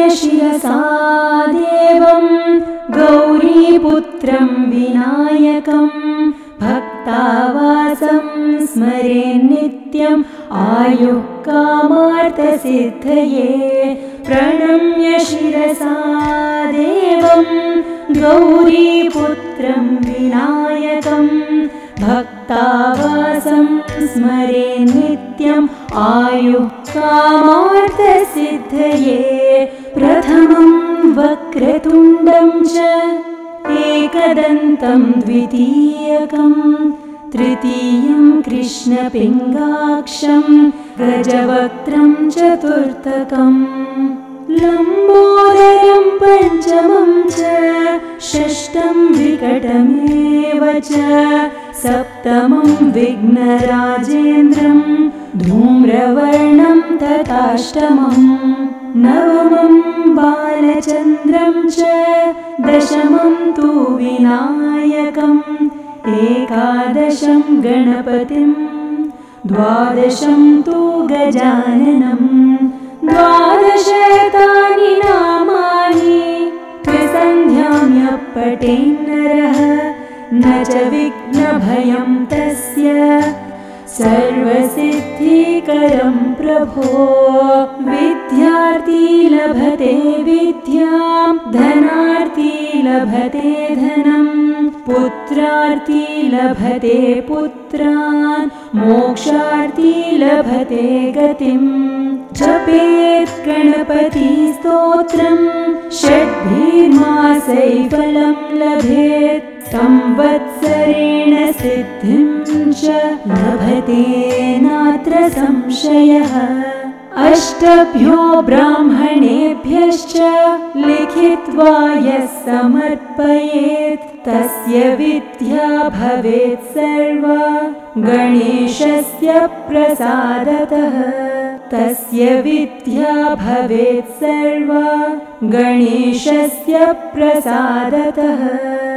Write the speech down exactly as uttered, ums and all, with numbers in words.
शिरसा देवं गौरीपुत्रं विनायकं भक्तावासं स्मरे नित्यम् आयुः कामार्थसिद्धये प्रणम्य शिरसा देवं गौरीपुत्रं विनायकं भक्तावासं स्मरे नित्यम् आयुः कामार्थसिद्धये प्रथमं वक्रतुण्डं च एकदन्तं द्वितीयकं तृतीयं कृष्णपिङ्गाक्षं गजवक्त्रं चतुर्थकं लम्बोदरं पञ्चमं च षष्ठं विकटमेव च सप्तमं विघ्नराजेन्द्रं धूम्रवर्णं तथाष्टमं नवमं बालचन्द्रं च दशमं तु विनायकम् एकादशं गणपतिं द्वादशं तु गजाननं द्वादशतानि नामानि त्रिसन्ध्यां यः पठेन्नरः न च विघ्नभयं तस्य सर्वसिद्धिकरं प्रभो विद्यार्थी लभते विद्यां धनार्थी लभते धनं पुत्रार्थी लभते पुत्रान् मोक्षार्थी लभते गतिं जपेत् गणपति स्तोत्रं षड्भिर्मासैफलं लभेत् संवत्सरेण सिद्धिं च लभते नात्र संशयः अष्टभ्यो ब्राह्मणेभ्यश्च लिखित्वा यः समर्पयेत् तस्य विद्या भवेत् सर्वा गणेशस्य प्रसादतः तस्य विद्या भवेत् सर्वा गणेशस्य प्रसादतः।